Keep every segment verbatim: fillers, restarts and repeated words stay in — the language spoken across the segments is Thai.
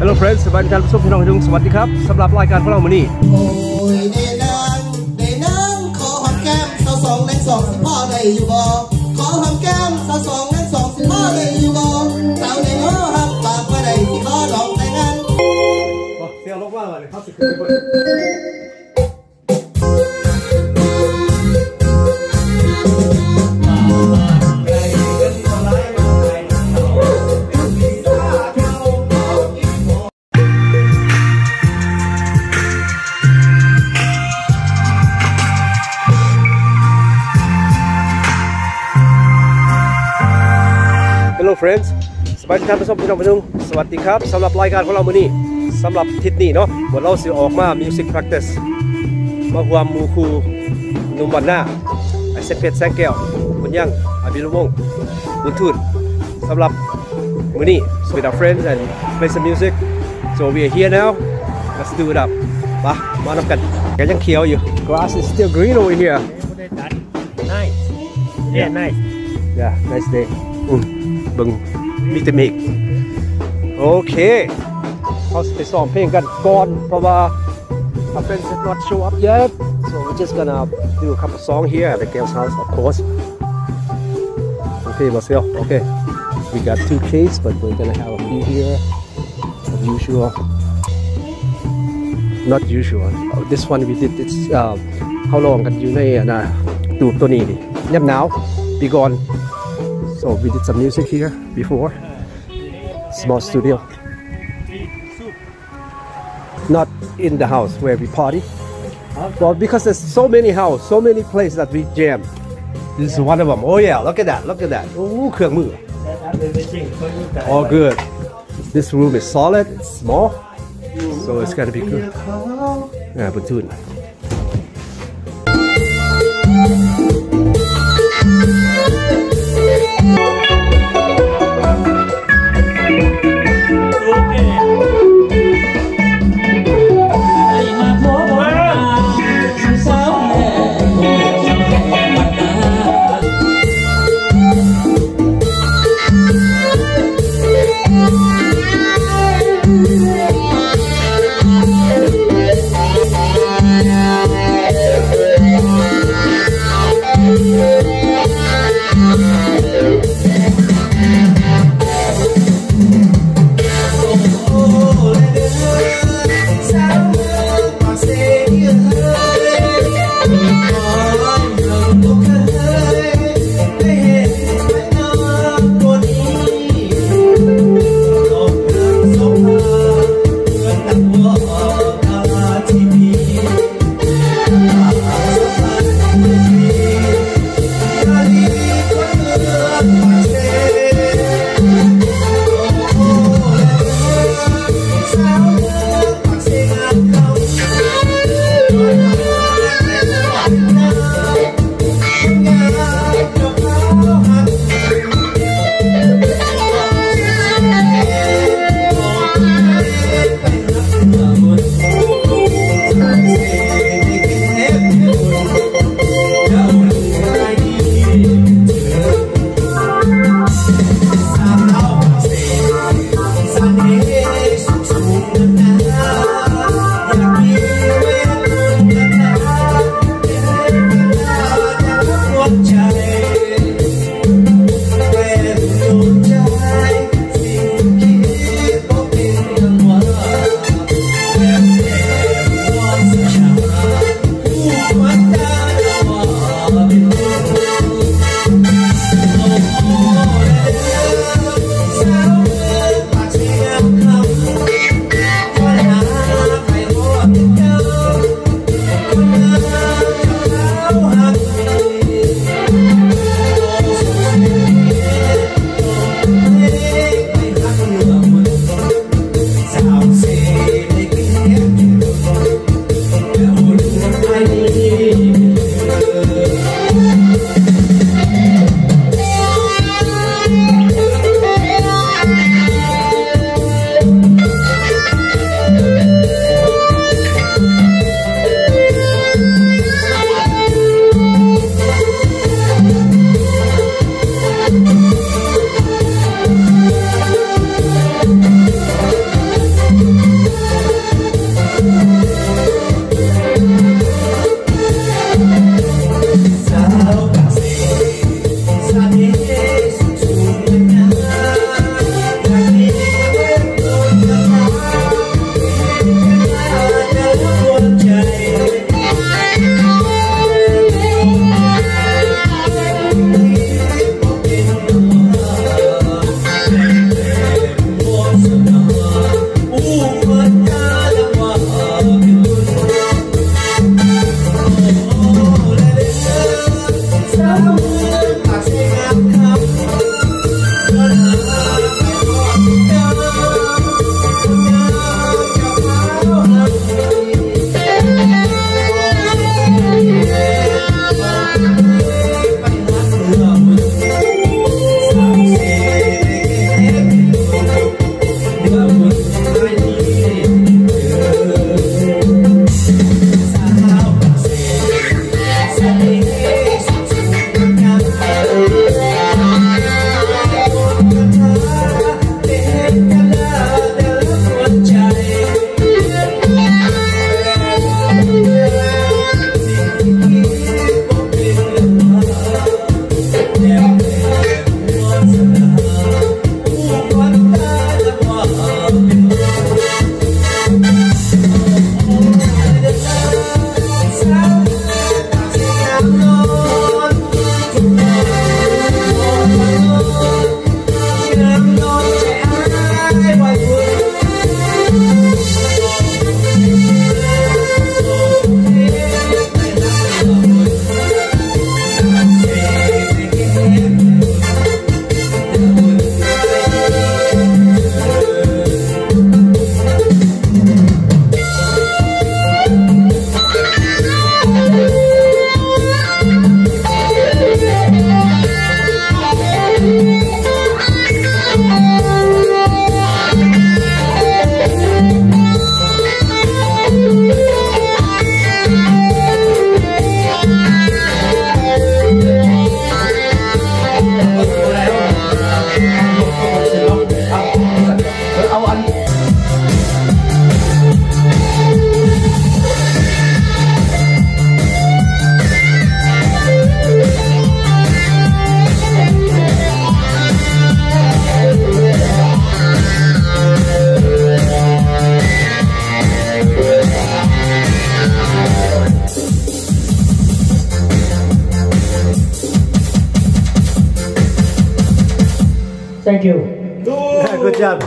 Hello friends สวัสดีท่านผู้ชมพี่น้องทุกท่านสวัสดีครับสำหรับรายการของเราวันนี้โอ้ยเดนางเดนางขอหอมแก้มสาวสองในสองสิบพ่อได้อยู่บ่ขอหอมแก้มสาวสองในสองสิบพ่อได้อยู่บ่สาวในง้อหักปากว่าได้สิขอลองแต่งงานเสียงลงว่าเลยครับสิขึ้นไปHello friends สวัสดีท่านผู้ชมพี่น้องผู้ชมสวัสดีครับสำหรับรายการของเราวันนี้สำหรับทิศนี้เนาะวันเราสิออกมา Music Practice มาหวมมูคูนุ่มวันหน้าไอเซนเพชรแสงแก้วคุณยังอาบิลวงบุญทุนสำหรับวันนี้ with our friends and play some music so we are here now let's do it up มามาทำกันแกยังเขียวอยู่ grass is still green over here nice yeah nice yeah nice day บึงมีแต่เมฆโอเคเขาไปซ้อมเพลงกันก่อนเพราะว่า our friends did not show up yet so we're just gonna do a couple songs here at the girls house of course okay Marcel okay we got two cakes but we're gonna have a few here as usual not usual this one we did it's uh, เขาลองกันอยู่ในนะตูบตัวนี้ดิยับหนาว be gone so we did some music here before small studio not in the house where we party well because there's so many house so many places that we jam this is one of them oh yeah look at that look at that oh เครื่องมือ all good this room is solid it's small so it's gonna be good อ่าบนทุน Yeah.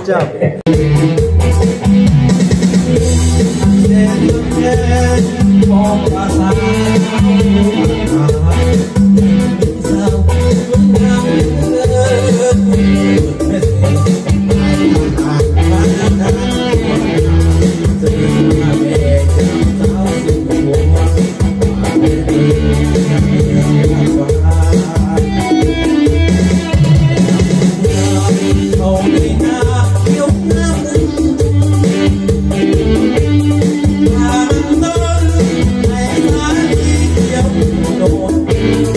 job โ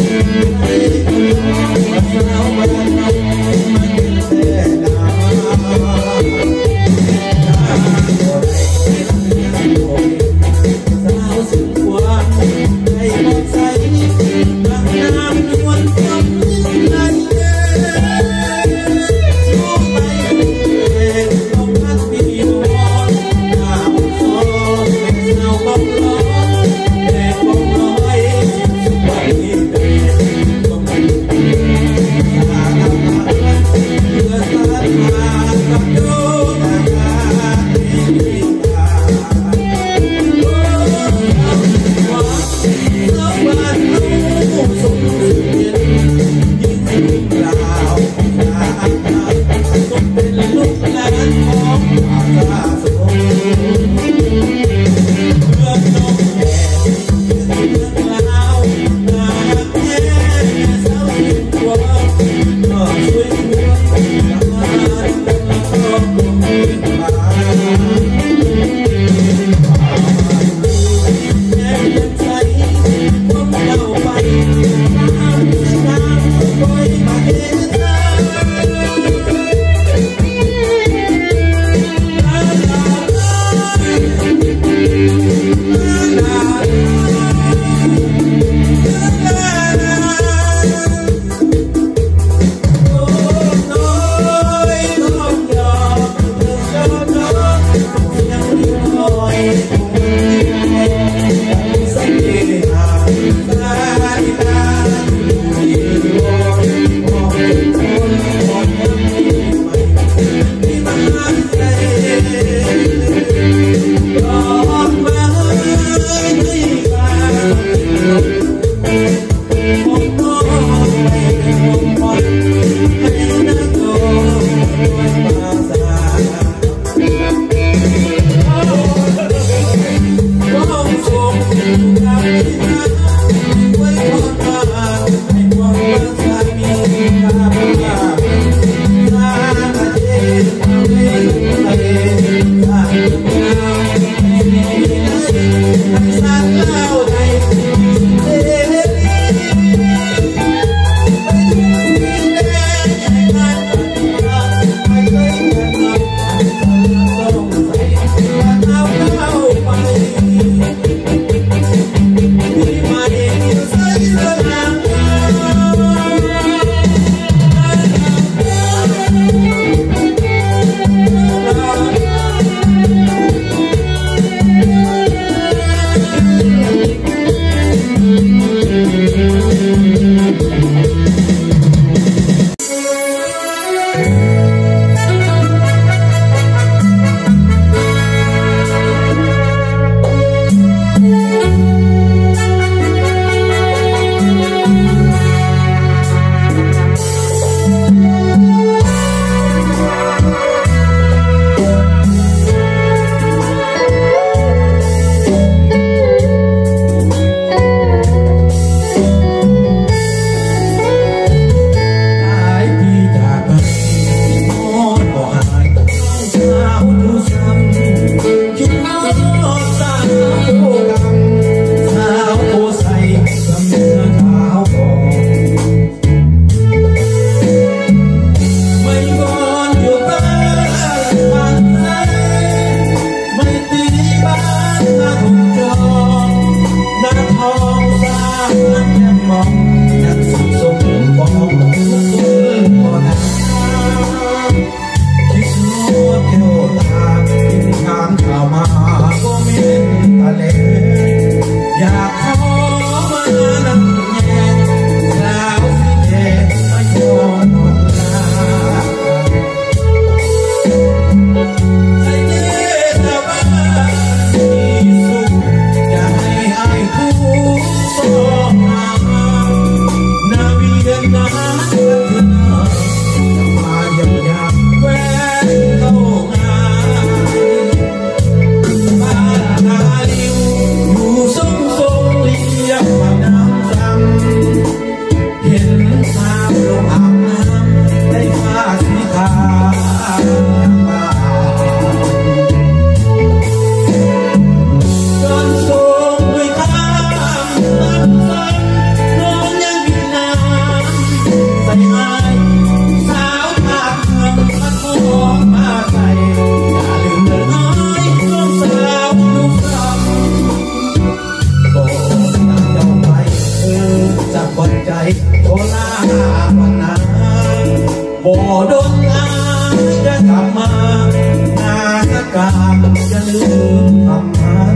นาสกามจะลืมคำมัน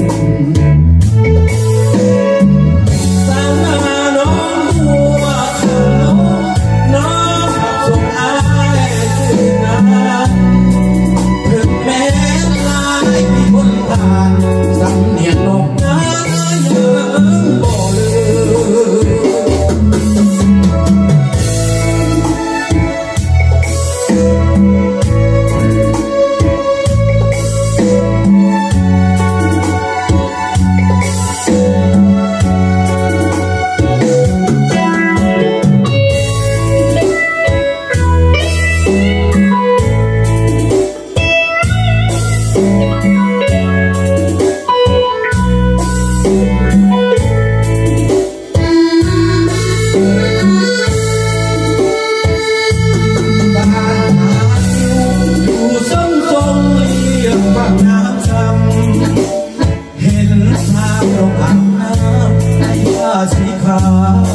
สาวนาน้องบัวขาวน้องขับส่งอายคืนนั้นถึงแม้ลายที่บนผ่านสำเนียงนกน้ายังบ่ลืมสีขาว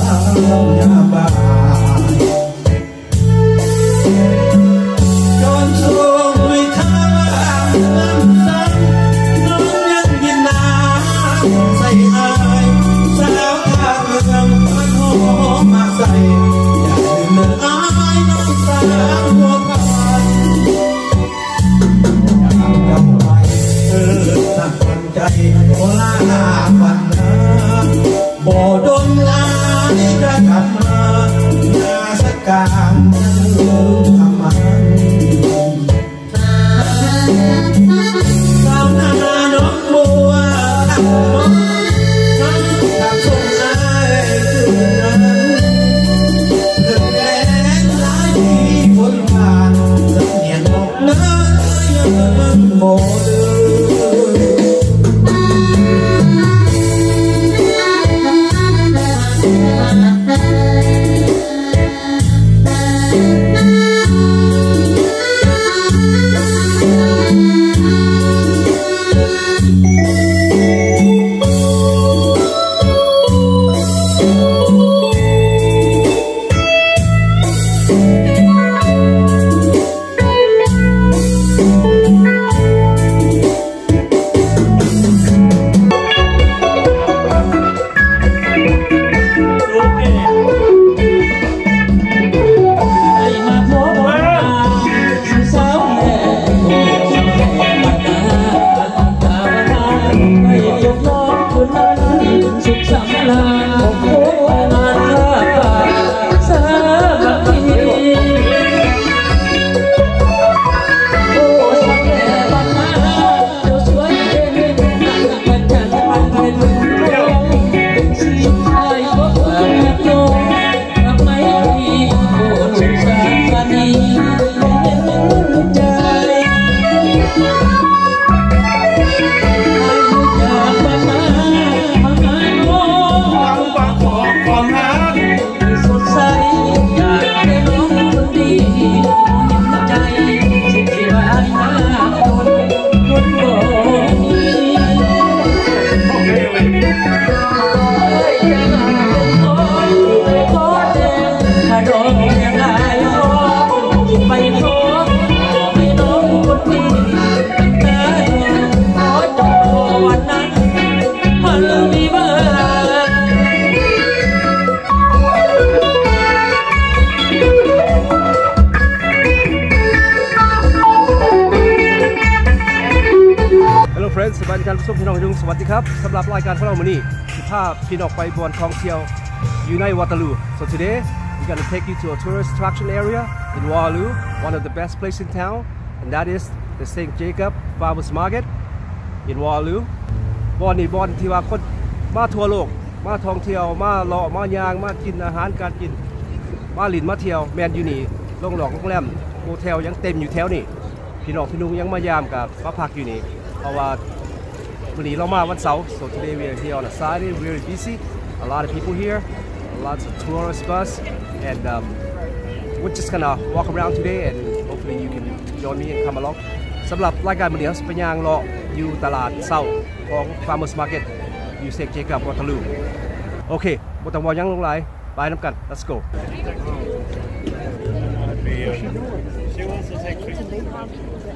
สวัสดีครับพี่น้องทุกสวัสดีครับสำหรับรายการของเราวันนี้ที่พาพี่น้องไปบนท่องเที่ยวอยู่ในวอเตอร์ลู so today we're gonna take you to a tourist attraction area in Waterloo, one of the best places in town, and that is the Saint Jacob Farmers Market in Waterloo บอนนี่บอนที่ว่าคนมาทั่วโลกมาท่องเที่ยวมาเลาะมายางมากินอาหารการกินมาหลินมาเที่ยวแมนอยู่นี่โรงหลอกโรงแรมโฮเทลยังเต็มอยู่แถวนี่พี่น้องพี่นุ่งยังมายามกับมาพักอยู่นี่เพราะว่าวันนี้เรามาวันเสาร์ so today we are here on a Saturday, very busy, a lot of people here, lots of tourist bus, and um, we're just gonna walk around today and hopefully you can join me and come along สำหรับรายการวันนี้เป็นยางเลาะอยู่ตลาดเสาร์ของ Farmers Market อยู่ Saint Jacob Waterloo โอเคบ่ต้องบอกยังลงหลายไปน้ำกัน let's go She wants to take pictures.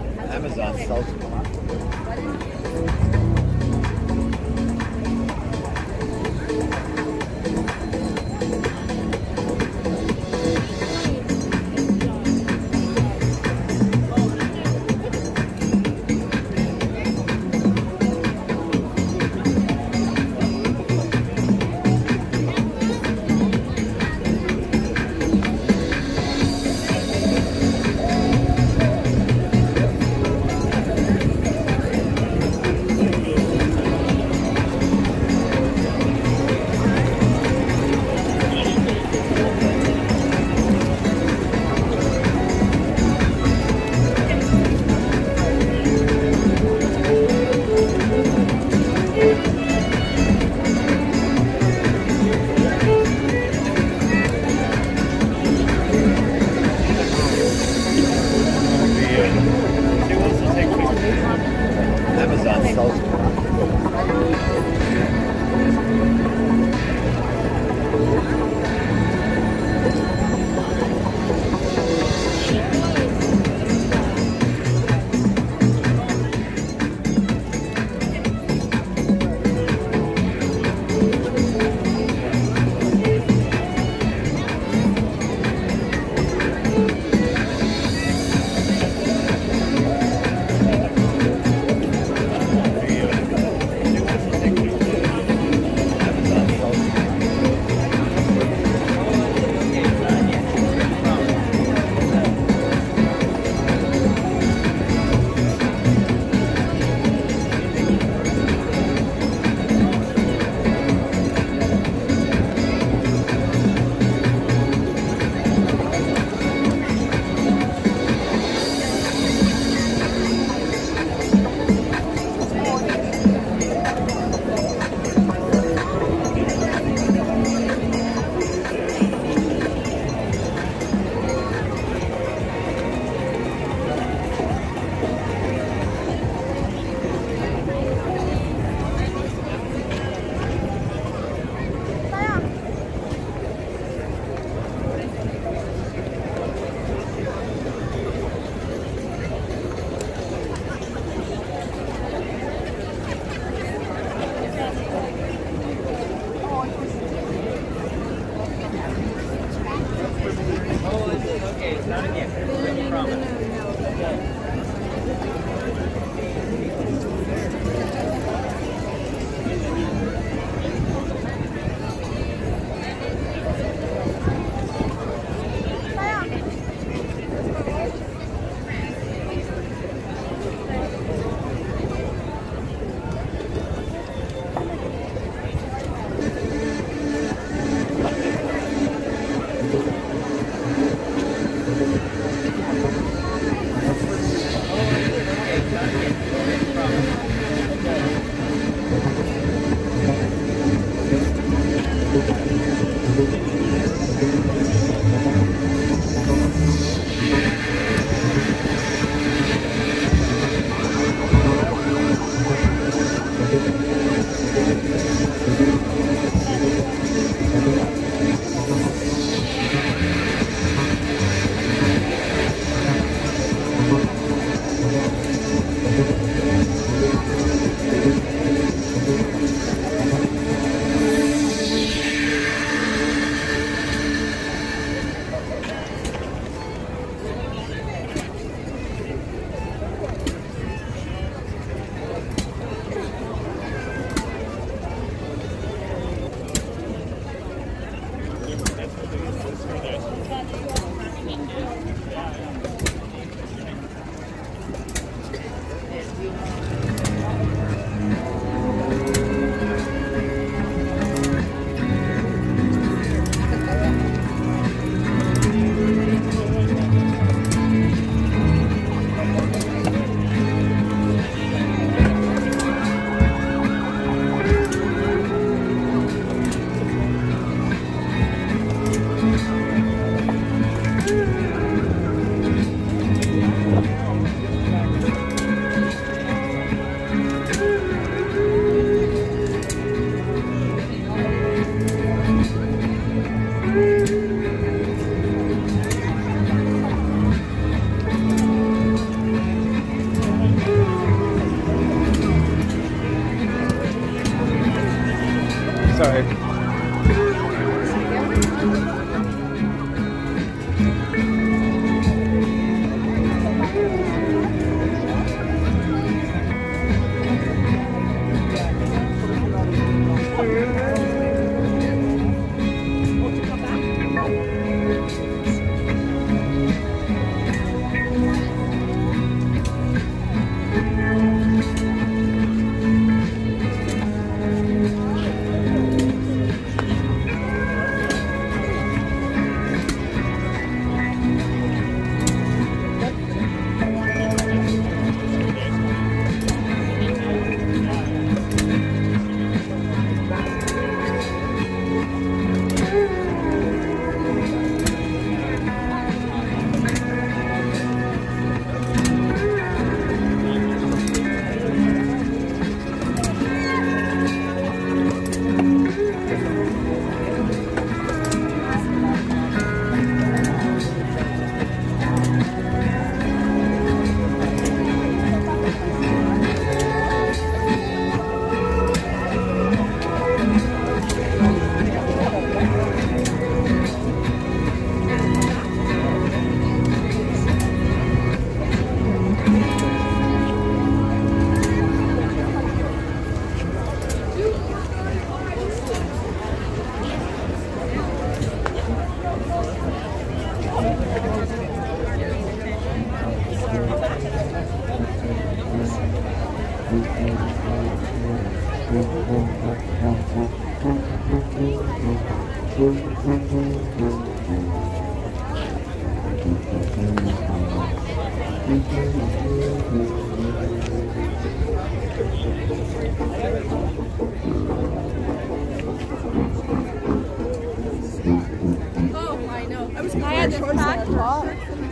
Amazon sells Amazon sells sorry. Oh, I know. I was I had the back wall.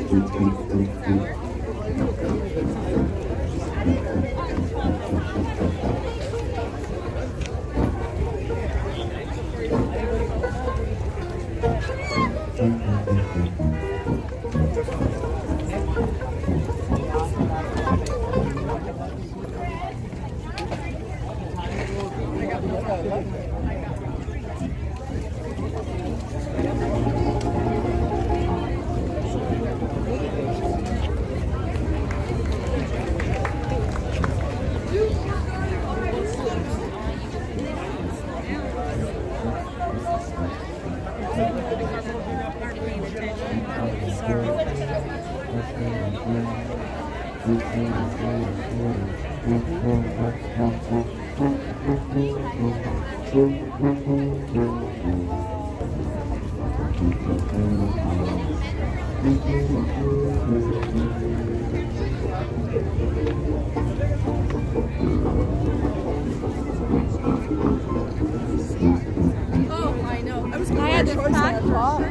Oh, I know. I was I had the back wall.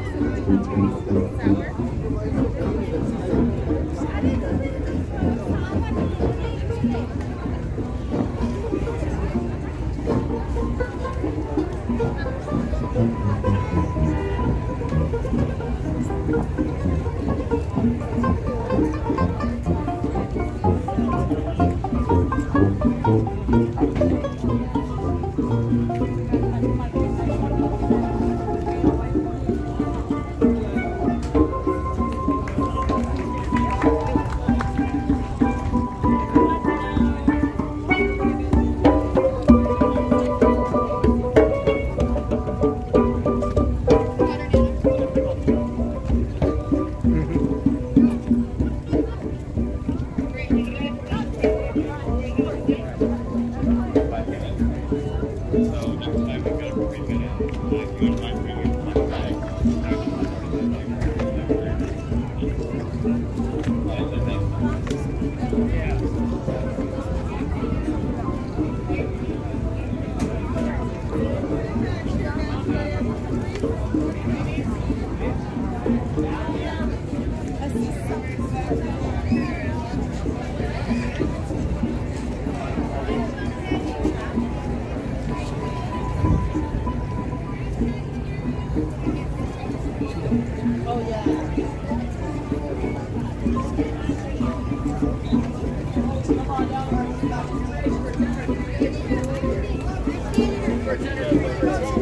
Oh, yeah.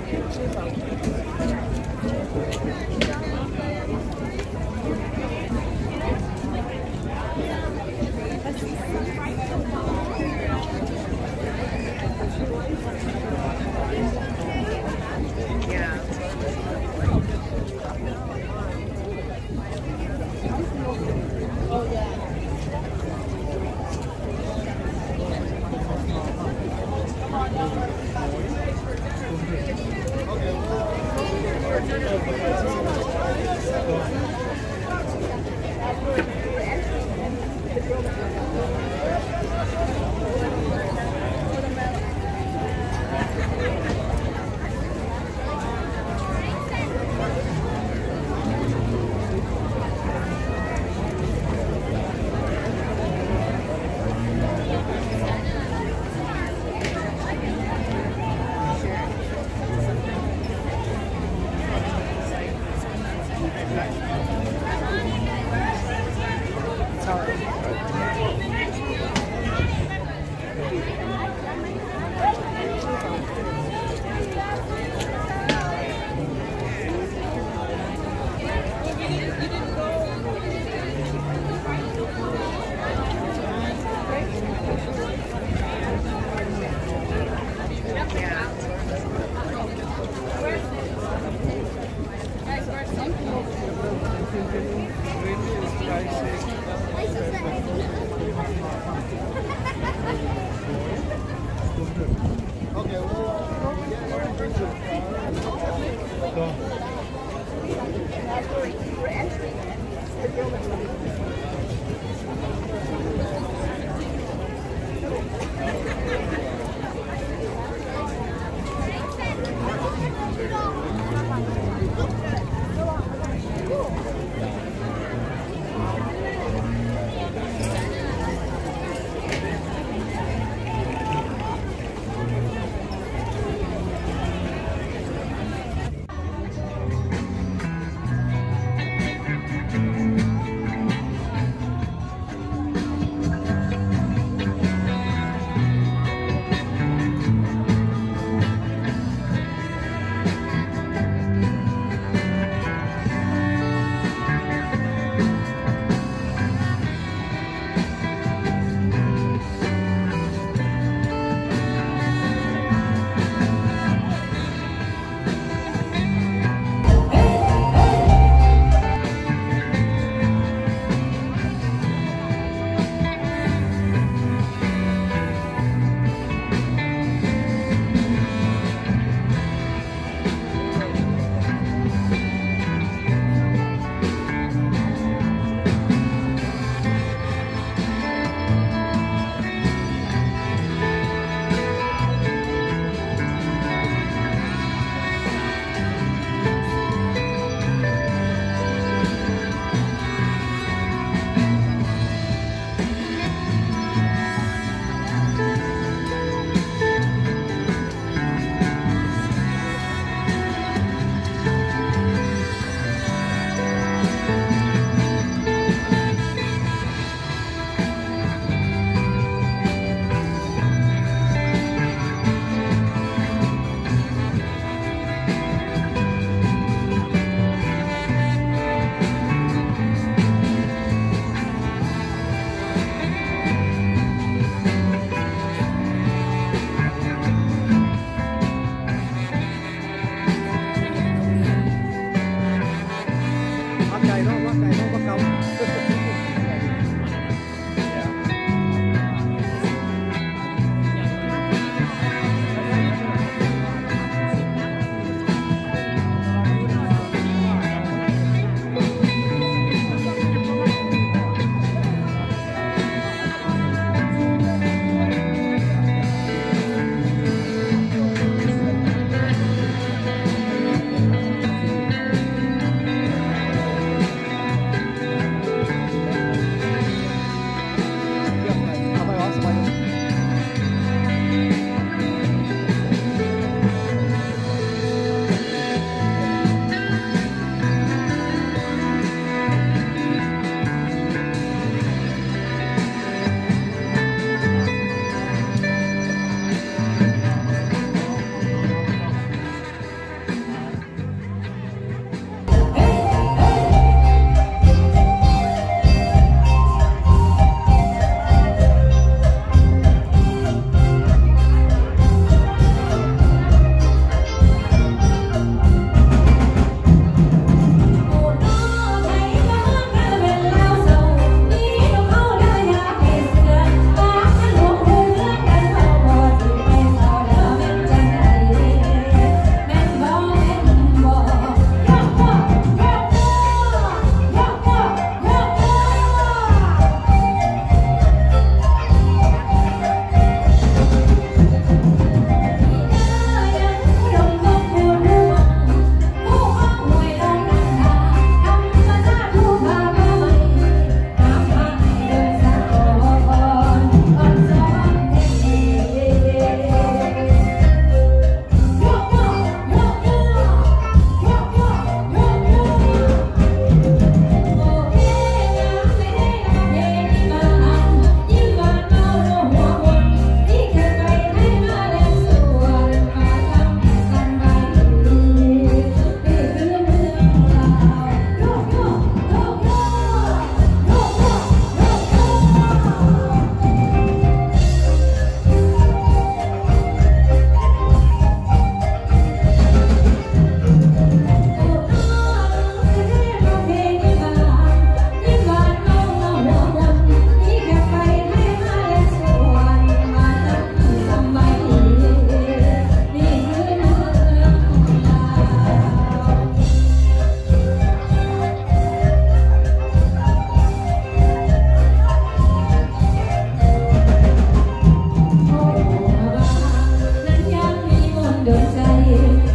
ค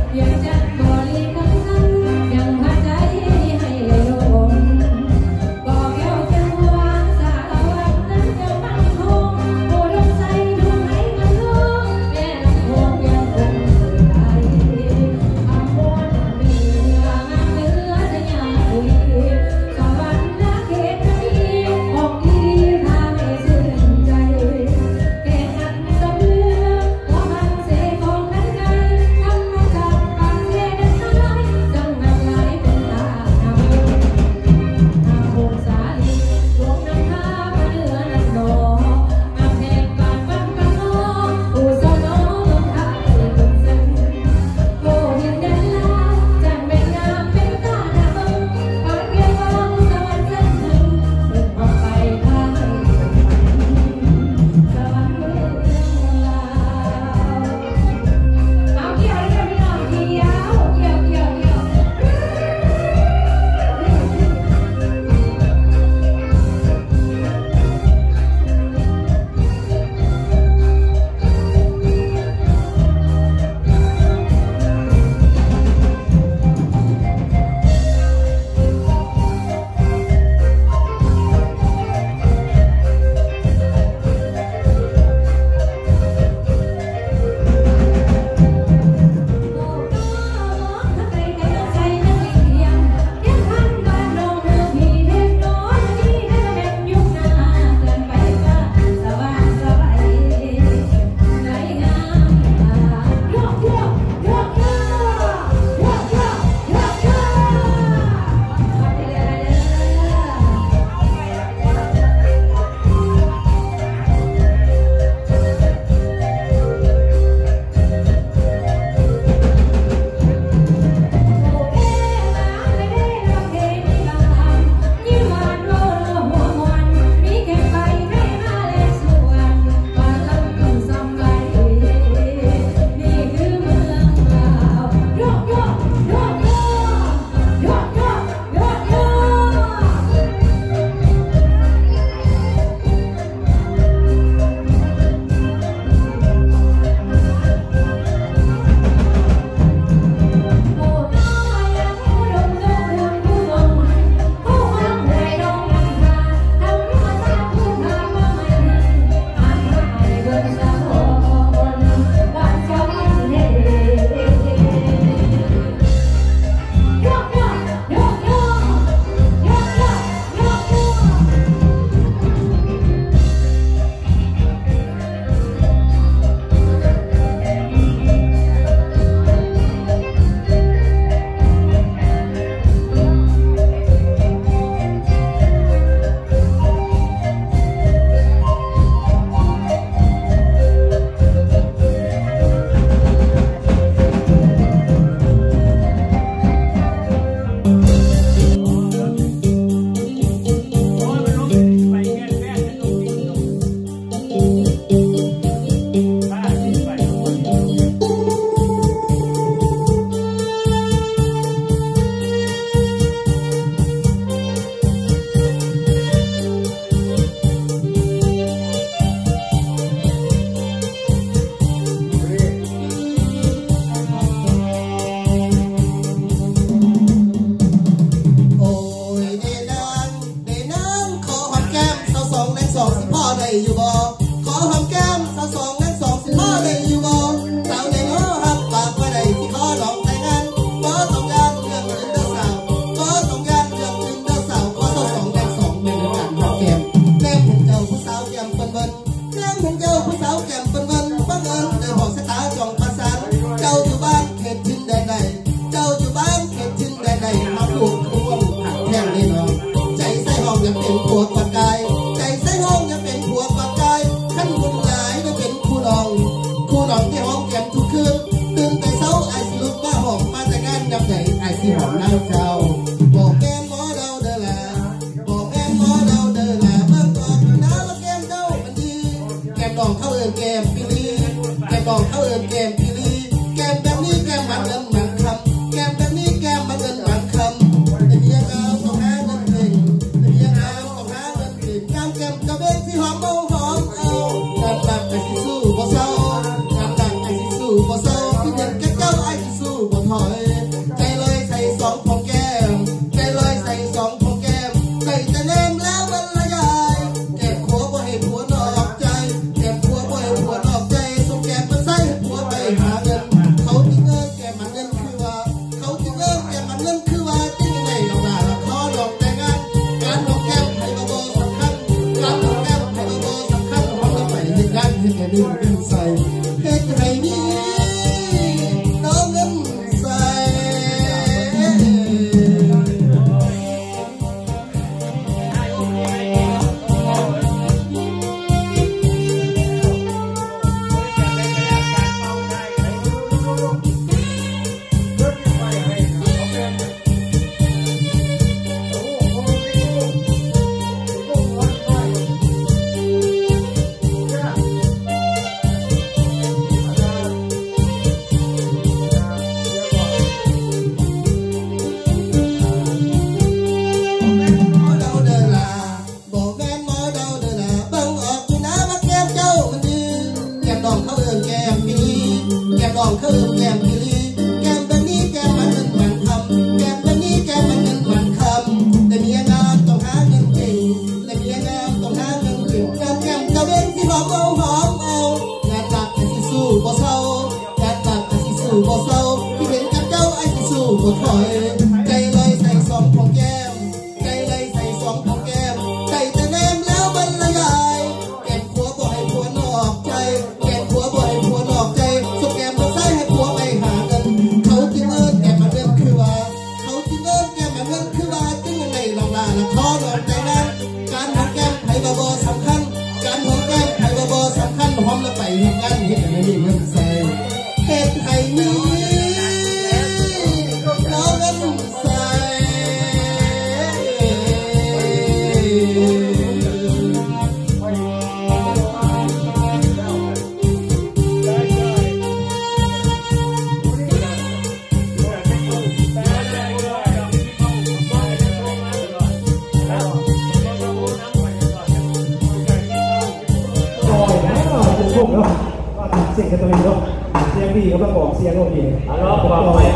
อยู่บ่ขอหอมแก้มสาวสองนั้นสองสิบห้าได้อยู่บ่สาวในง้อหักปากไว้ได้ที่ขอดอกแต่งงานบ่ต้องการเรื่องอื่นเด้อสาวบ่ต้องการเรื่องอื่นเด้อสาวขอสาวสองนั้นสองเป็นการหอมแก้มแก้มของเจ้าผู้สาวแก้มเปิ้นเปิ้นแก้มของเจ้าผู้สาวแก้มเปิ้นเปิ้นบังเอิญได้บอกสายตาจ้องประสานเจ้าอยู่บ้านเขตทินใดใดเจ้าอยู่บ้านเขตทินใดใดมาปลูกควงหักแท่งได้น้องใจใส่ห้องยังเป็นผัวปัดกายใจใส่ห้องยังเป็นผัวปัดกายขั้นบุญหลายได้เป็นคู่น้องคู่น้องที่ห้องแก้มทุกคืนตื่นแต่เช้าไอ้สิลุกมาหอมมาแต่งานยำใหญ่ไอ้สิหอมน้าเจ้าบอกแก้มหมอเดาเด้อละบอกแก้มหมอเดาเด้อละเมื่อก่อนอยู่นะว่าแก้มเดามันดีแก้มดองเข้าเอิญแก้มปิลีแก้มดองเข้าเอิญแก้มปิลีแก้มแบบนี้แก้มมันเดินมันคำแก้มแบบนี้แก้มมันเดินมันคำแต่เมียงามต้องหาเงินเก่งแต่เมียงามต้องหาเงินเก่งงามแก้มกระเบนที่หอมเอาหอมเอางานหนักไอ้สิสู้บ่เศร้างานหนักไอ้สิสู้บ่เศร้าที่เด็กแก่เจ้าไอ้สิสู้บ่บ่ถอยใจลอยใส่ซองของแก้มใจลอยใส่ซองของแก้มใจแต่แนมแล้วบรรยายแก้มผัวบ่ให้ผัวนอกใจแก้มผัวบ่ให้ผัวนอกใจสุดแก้มบ่ใส่ให้ผัวไปหาเงินเขาจึงเอิ้นแก้มมาเงินคือว่าเขาจึงเอิ้นแก้มมาเงินคือว่าจึงในลำลาละขอนอนใจนั้นการหอมแก้มให้บ่บ่สำคัญการหอมแก้มให้บ่บ่สำคัญหอมแล้วไปเฮ็ดงานเฮ็ดให้มีเงินใส่เฮ็ดให้มีเอาเงินใส่พวกเนาะว่าเสียงกันตัวเองเนาะเสียงดีเขาประกอบเสียงโอเคเอาล่ะประกอบไป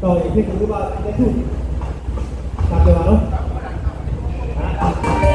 ต่ออีกที่คือว่าได้ทุกตามเวลาเนาะ